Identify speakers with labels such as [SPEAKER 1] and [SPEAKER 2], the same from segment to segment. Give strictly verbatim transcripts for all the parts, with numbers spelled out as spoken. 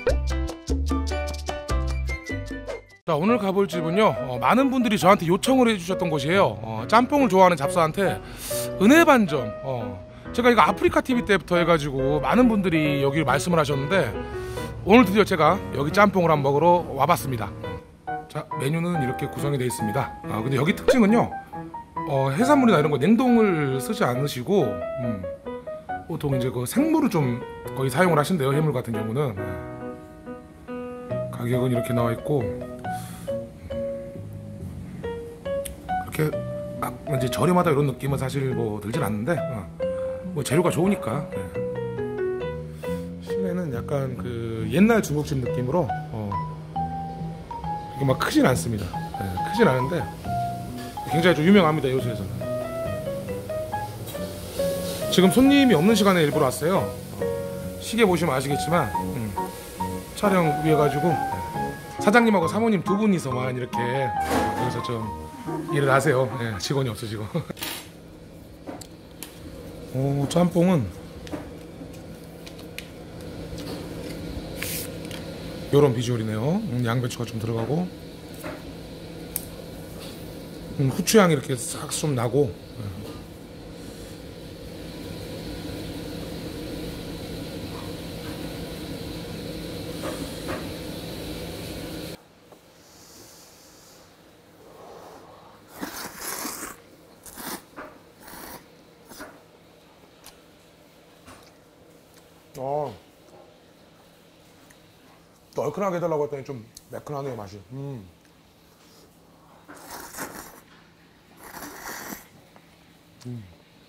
[SPEAKER 1] 자, 오늘 가볼 집은요, 어, 많은 분들이 저한테 요청을 해주셨던 곳이에요. 어, 짬뽕을 좋아하는 잡사한테 은혜반점. 어, 제가 이거 아프리카티비 때부터 해가지고 많은 분들이 여기를 말씀을 하셨는데 오늘 드디어 제가 여기 짬뽕을 한번 먹으러 와봤습니다. 자, 메뉴는 이렇게 구성이 되어 있습니다. 아, 근데 여기 특징은요, 어, 해산물이나 이런 거 냉동을 쓰지 않으시고 음, 보통 이제 그 생물을 좀 거의 사용을 하신대요. 해물 같은 경우는. 가격은 이렇게 나와 있고, 이렇게 막 이제 저렴하다 이런 느낌은 사실 뭐 들진 않는데, 어, 뭐 재료가 좋으니까. 네. 실내는 약간 그 옛날 중국집 느낌으로 어, 이게 막 크진 않습니다. 네, 크진 않은데 굉장히 좀 유명합니다, 요소에서는. 지금 손님이 없는 시간에 일부러 왔어요. 어, 시계 보시면 아시겠지만 음, 촬영 위해 가지고 사장님하고 사모님 두 분이서만 이렇게 여기서 좀 일을 하세요. 네, 직원이 없으시고. 오, 짬뽕은 요런 비주얼이네요. 음, 양배추가 좀 들어가고 음, 후추향이 이렇게 싹 좀 나고. 네. 어, 또 얼큰하게 해달라고 했더니 좀 매끈하네요, 맛이. 음. 음.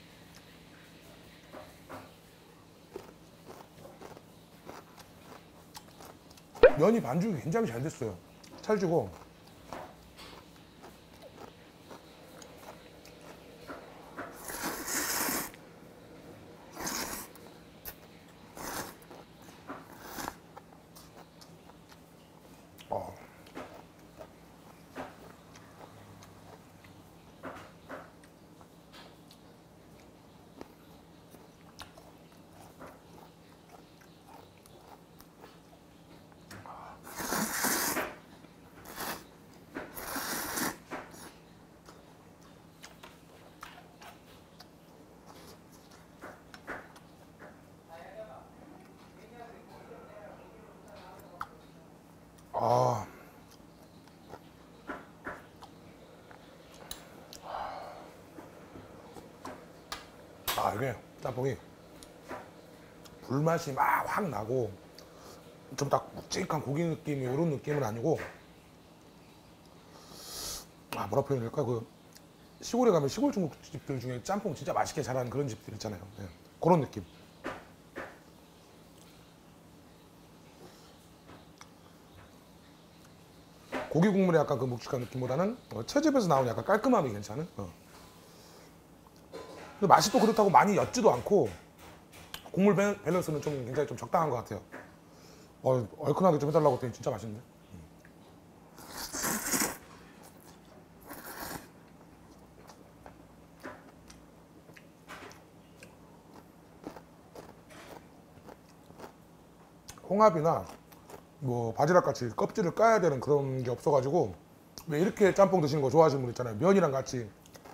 [SPEAKER 1] 면이 반죽이 굉장히 잘 됐어요. 찰지고. 어. 아, 아 이게 짬뽕이 불맛이 막 확 나고 좀 딱 묵직한 고기 느낌이 이런 느낌은 아니고, 아 뭐라 표현할까, 그 시골에 가면 시골 중국집들 중에 짬뽕 진짜 맛있게 잘하는 그런 집들 있잖아요. 네. 그런 느낌. 고기 국물의 약간 그 묵직한 느낌보다는 어, 채집에서 나오는 약간 깔끔함이 괜찮은. 어. 근데 맛이 또 그렇다고 많이 옅지도 않고 국물 밸- 밸런스는 좀 굉장히 좀 적당한 것 같아요. 어, 얼큰하게 좀 해달라고 했더니 진짜 맛있네. 홍합이나 뭐 바지락 같이 껍질을 까야 되는 그런 게 없어가지고, 왜 이렇게 짬뽕 드시는 거 좋아하시는 분 있잖아요. 면이랑 같이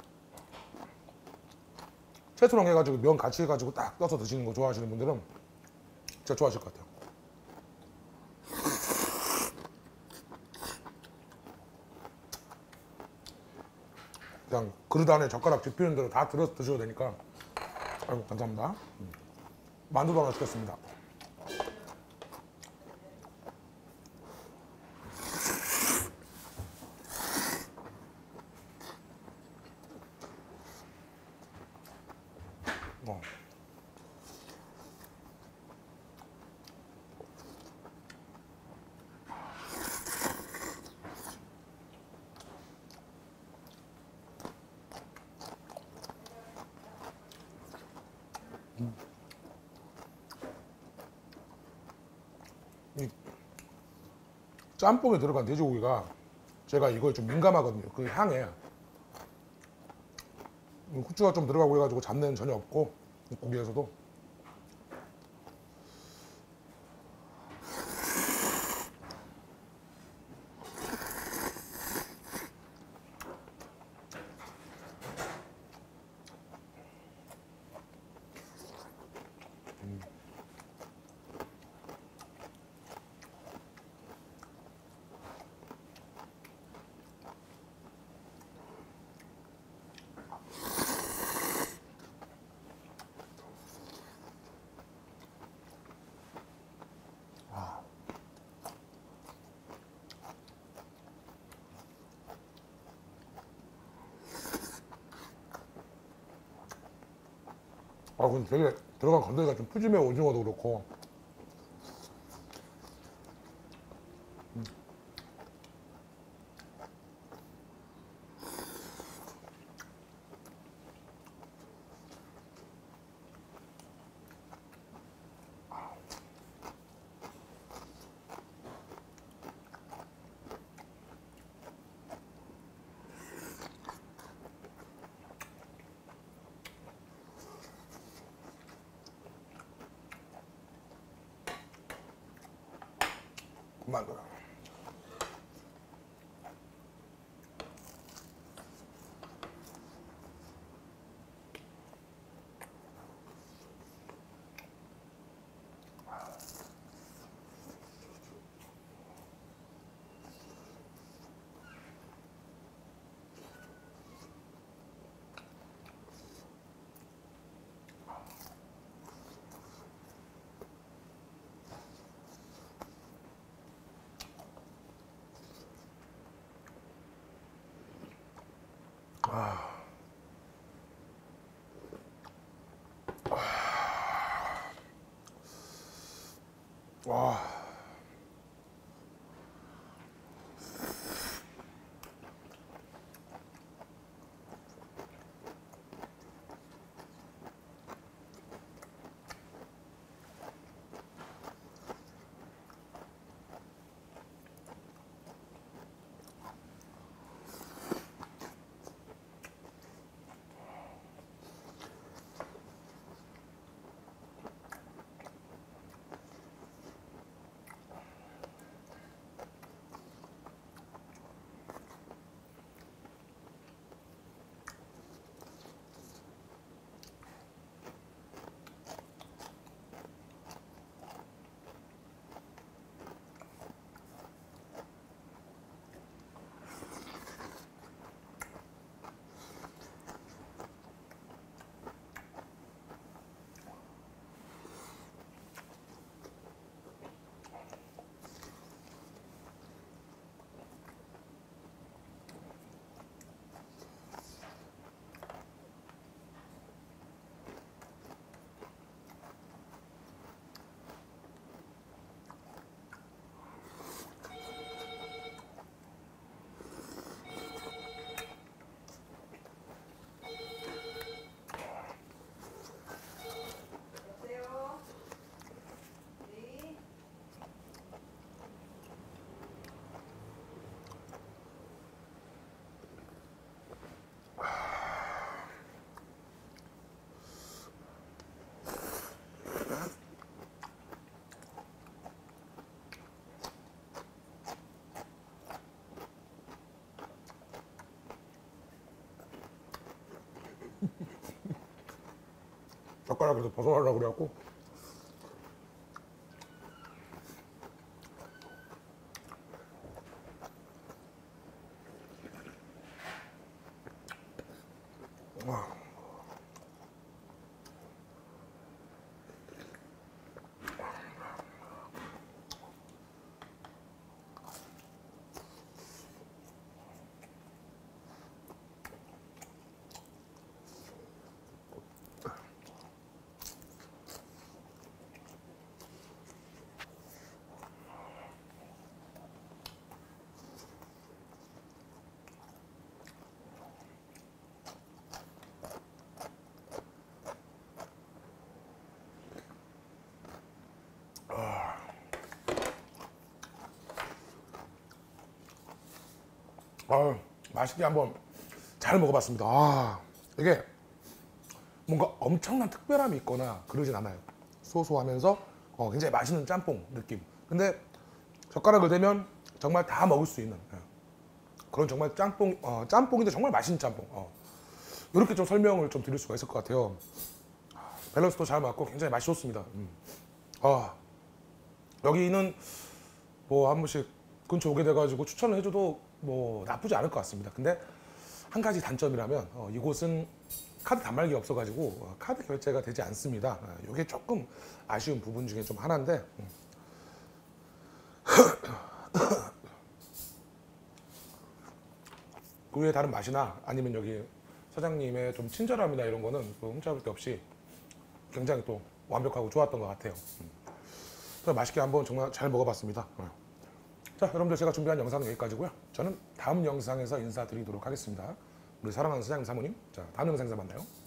[SPEAKER 1] 채소랑 해가지고 면 같이 해가지고 딱 떠서 드시는 거 좋아하시는 분들은 진짜 좋아하실 것 같아요. 그냥 그릇 안에 젓가락 집히는 대로 다 들어서 드셔도 되니까. 아이고, 감사합니다. 음. 만두도 하나 시켰습니다. 어. 음. 이 짬뽕에 들어간 돼지고기가 제가 이거에 좀 민감하거든요. 그 향에 후추가 좀 들어가고 해가지고 잡내는 전혀 없고, 고기에서도. 아 근데 되게 들어간 건더기가 좀 푸짐해. 오징어도 그렇고. 그만 둬. 아. 와. 젓가락에서 벗어나려고 그래갖고. 와. 아, 맛있게 한번 잘 먹어봤습니다. 아, 이게 뭔가 엄청난 특별함이 있거나 그러진 않아요. 소소하면서 어, 굉장히 맛있는 짬뽕 느낌. 근데 젓가락을 대면 정말 다 먹을 수 있는 예. 그런 정말 짬뽕, 어, 짬뽕인데 정말 맛있는 짬뽕. 어. 이렇게 좀 설명을 좀 드릴 수가 있을 것 같아요. 밸런스도 잘 맞고 굉장히 맛이 좋습니다. 음. 아, 여기는 뭐 한 번씩 근처 오게 돼가지고 추천을 해줘도 뭐 나쁘지 않을 것 같습니다. 근데 한 가지 단점이라면 어, 이곳은 카드 단말기 없어가지고 어, 카드 결제가 되지 않습니다. 이게 어, 조금 아쉬운 부분 중에 좀 하나인데 음. 그 외에 다른 맛이나 아니면 여기 사장님의 좀 친절함이나 이런 거는 뭐 흠잡을 데 없이 굉장히 또 완벽하고 좋았던 것 같아요. 음. 맛있게 한번 정말 잘 먹어봤습니다. 어. 자, 여러분들 제가 준비한 영상은 여기까지고요. 저는 다음 영상에서 인사드리도록 하겠습니다. 우리 사랑하는 사장님 사모님, 자 다음 영상에서 만나요.